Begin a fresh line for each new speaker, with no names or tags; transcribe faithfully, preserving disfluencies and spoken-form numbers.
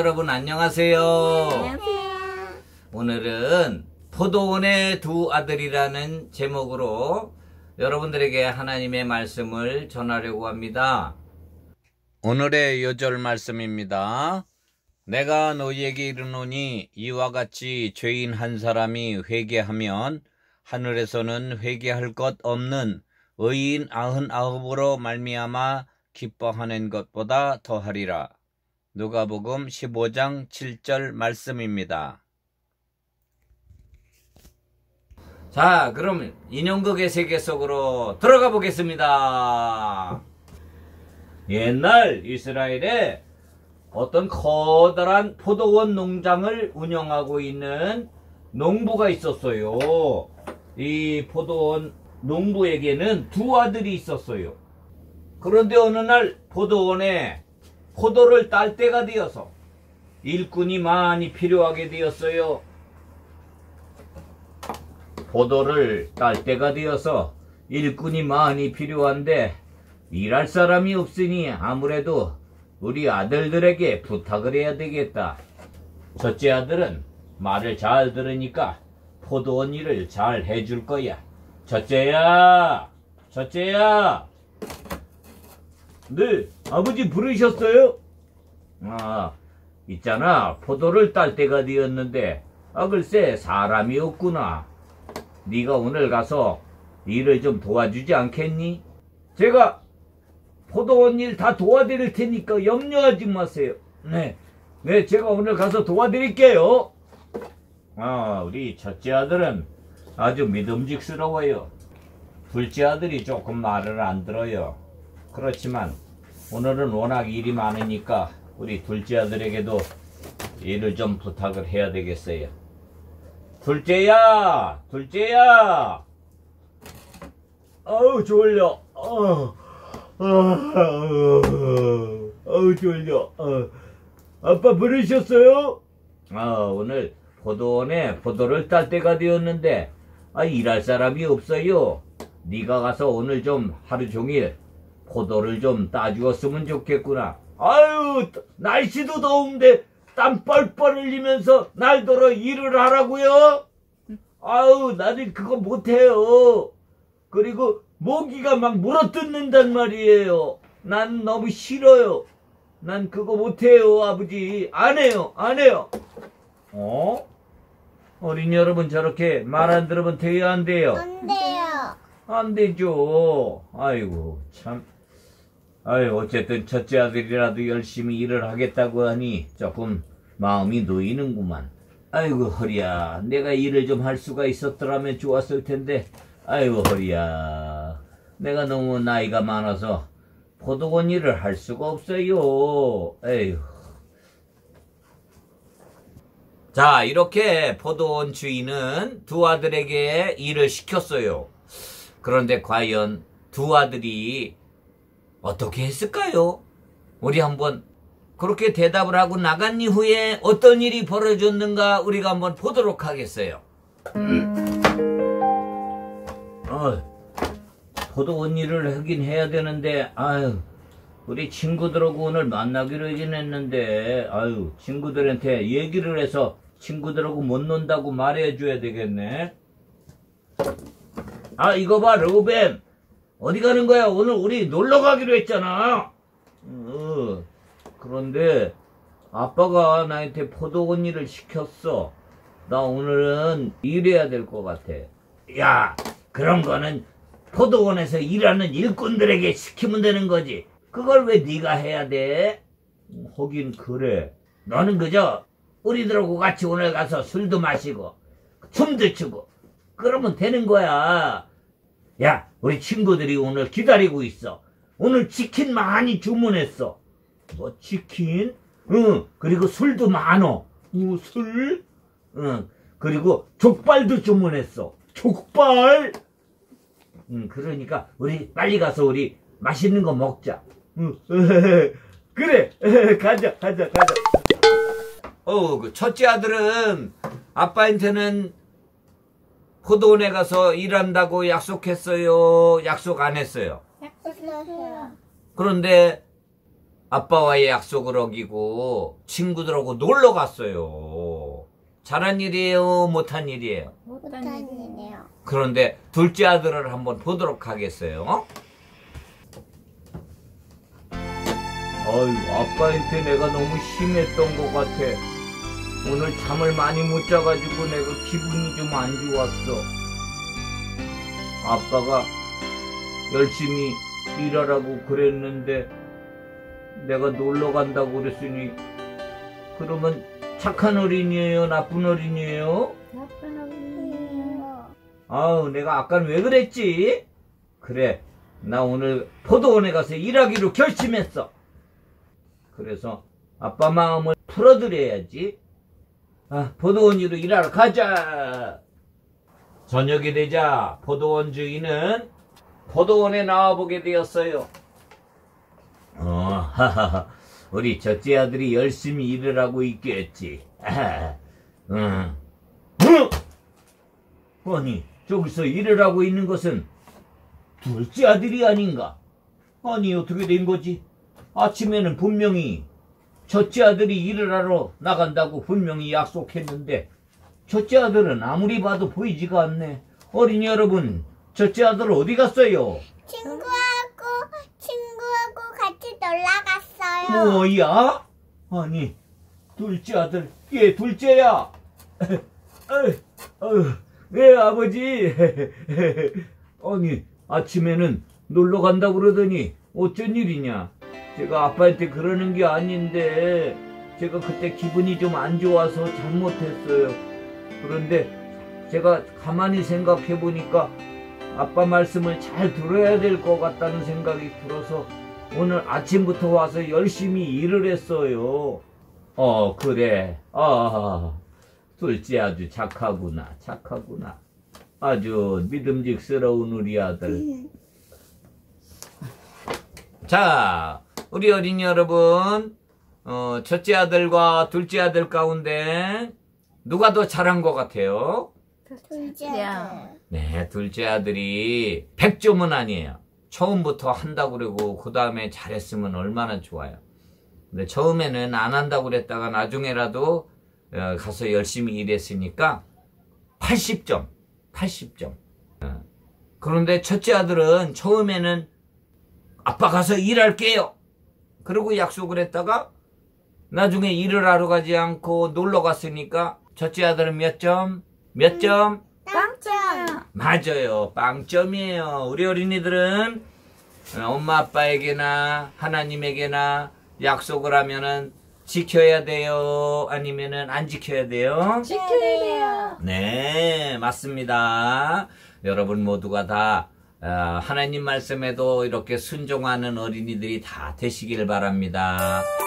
여러분 안녕하세요.
안녕하세요.
오늘은 포도원의 두 아들이라는 제목으로 여러분들에게 하나님의 말씀을 전하려고 합니다. 오늘의 요절 말씀입니다. 내가 너희에게 이르노니 이와 같이 죄인 한 사람이 회개하면 하늘에서는 회개할 것 없는 의인 아흔아홉으로 말미암아 기뻐하는 것보다 더하리라. 누가복음 십오 장 칠 절 말씀입니다. 자, 그럼 인형극의 세계 속으로 들어가 보겠습니다. 옛날 이스라엘에 어떤 커다란 포도원 농장을 운영하고 있는 농부가 있었어요. 이 포도원 농부에게는 두 아들이 있었어요. 그런데 어느 날 포도원에 포도를 딸 때가 되어서 일꾼이 많이 필요하게 되었어요. 포도를 딸 때가 되어서 일꾼이 많이 필요한데 일할 사람이 없으니 아무래도 우리 아들들에게 부탁을 해야 되겠다. 첫째 아들은 말을 잘 들으니까 포도원 일을 잘 해줄 거야. 첫째야, 첫째야. 네, 아버지 부르셨어요? 아, 있잖아. 포도를 딸 때가 되었는데 아 글쎄 사람이 없구나. 네가 오늘 가서 일을 좀 도와주지 않겠니? 제가 포도원 일 다 도와드릴 테니까 염려하지 마세요. 네, 네, 제가 오늘 가서 도와드릴게요. 아, 우리 첫째 아들은 아주 믿음직스러워요. 둘째 아들이 조금 말을 안 들어요. 그렇지만 오늘은 워낙 일이 많으니까 우리 둘째 아들에게도 일을 좀 부탁을 해야 되겠어요. 둘째야, 둘째야. 아우 졸려. 아우, 아우, 아우 졸려. 아우. 아빠 부르셨어요? 아, 오늘 포도원에 포도를 딸 때가 되었는데 아, 일할 사람이 없어요. 네가 가서 오늘 좀 하루 종일 포도를 좀 따주었으면 좋겠구나. 아유, 날씨도 더운데 땀 뻘뻘 흘리면서 날더러 일을 하라고요? 아유, 나는 그거 못해요. 그리고 모기가 막 물어뜯는단 말이에요. 난 너무 싫어요. 난 그거 못해요, 아버지. 안 해요, 안 해요. 어? 어린 여러분 저렇게 말 안 들으면 돼요, 안 돼요?
안 돼요.
안 되죠. 아이고, 참. 아유, 어쨌든 첫째 아들이라도 열심히 일을 하겠다고 하니 조금 마음이 놓이는구만. 아이고 허리야, 내가 일을 좀 할 수가 있었더라면 좋았을 텐데. 아이고 허리야, 내가 너무 나이가 많아서 포도원 일을 할 수가 없어요. 에휴. 자, 이렇게 포도원 주인은 두 아들에게 일을 시켰어요. 그런데 과연 두 아들이 어떻게 했을까요? 우리 한번 그렇게 대답을 하고 나간 이후에 어떤 일이 벌어졌는가 우리가 한번 보도록 하겠어요. 어, 포도원 일을 하긴 해야 되는데 아유, 우리 친구들하고 오늘 만나기로 했는데 아유, 친구들한테 얘기를 해서 친구들하고 못 논다고 말해줘야 되겠네. 아, 이거 봐 르우벤, 어디 가는 거야? 오늘 우리 놀러 가기로 했잖아. 어, 그런데 아빠가 나한테 포도원 일을 시켰어. 나 오늘은 일해야 될 것 같아. 야, 그런 거는 포도원에서 일하는 일꾼들에게 시키면 되는 거지. 그걸 왜 네가 해야 돼? 하긴 그래. 너는 그저 우리들하고 같이 오늘 가서 술도 마시고 춤도 추고 그러면 되는 거야. 야, 우리 친구들이 오늘 기다리고 있어. 오늘 치킨 많이 주문했어. 뭐 치킨? 응. 그리고 술도 많어. 뭐 술? 응. 그리고 족발도 주문했어. 족발? 응. 그러니까 우리 빨리 가서 우리 맛있는 거 먹자. 응. 그래. 가자, 가자, 가자. 어, 그 첫째 아들은 아빠한테는 포도원에 가서 일한다고 약속했어요? 약속 안 했어요?
약속했어요.
그런데 아빠와의 약속을 어기고 친구들하고 놀러 갔어요. 잘한 일이에요? 못한 일이에요?
못한 일이에요.
그런데 둘째 아들을 한번 보도록 하겠어요. 어휴, 아빠한테 내가 너무 심했던 것 같아. 오늘 잠을 많이 못 자가지고 내가 기분이 좀 안 좋았어. 아빠가 열심히 일하라고 그랬는데 내가 놀러 간다고 그랬으니 그러면 착한 어린이에요? 나쁜 어린이에요?
나쁜 어린이에요.
아우, 내가 아까는 왜 그랬지? 그래, 나 오늘 포도원에 가서 일하기로 결심했어. 그래서 아빠 마음을 풀어드려야지. 아, 포도원으로 일하러 가자. 저녁이 되자 포도원 주인은 포도원에 나와보게 되었어요. 어, 하하하. 우리 첫째 아들이 열심히 일을 하고 있겠지. 아하, 응. 어? 아니, 저기서 일을 하고 있는 것은 둘째 아들이 아닌가? 아니, 어떻게 된 거지? 아침에는 분명히 첫째 아들이 일을 하러 나간다고 분명히 약속했는데 첫째 아들은 아무리 봐도 보이지가 않네. 어린이 여러분, 첫째 아들 어디 갔어요?
친구하고 친구하고 같이 놀러 갔어요.
뭐야? 아니, 둘째 아들, 얘 둘째야. 아유, 네, 아버지. 아니, 아침에는 놀러 간다고 그러더니 어쩐 일이냐? 제가 아빠한테 그러는 게 아닌데 제가 그때 기분이 좀 안 좋아서 잘못했어요. 그런데 제가 가만히 생각해 보니까 아빠 말씀을 잘 들어야 될 것 같다는 생각이 들어서 오늘 아침부터 와서 열심히 일을 했어요. 어, 그래. 아, 둘째 아주 착하구나. 착하구나. 아주 믿음직스러운 우리 아들. 자, 우리 어린이 여러분, 어, 첫째 아들과 둘째 아들 가운데 누가 더 잘한 것 같아요?
둘째 아들.
네, 둘째 아들이 백 점은 아니에요. 처음부터 한다고 그러고 그 다음에 잘했으면 얼마나 좋아요. 근데 처음에는 안 한다고 그랬다가 나중에라도 어, 가서 열심히 일했으니까 팔십 점, 팔십 점. 어. 그런데 첫째 아들은 처음에는 아빠 가서 일할게요. 그러고 약속을 했다가 나중에 일을 하러 가지 않고 놀러 갔으니까 첫째 아들은 몇 점? 몇 점?
빵점.
맞아요. 빵점이에요. 우리 어린이들은 엄마 아빠에게나 하나님에게나 약속을 하면은 지켜야 돼요? 아니면은 안 지켜야 돼요?
지켜야 돼요.
네, 맞습니다. 여러분 모두가 다 하나님 말씀에도 이렇게 순종하는 어린이들이 다 되시길 바랍니다.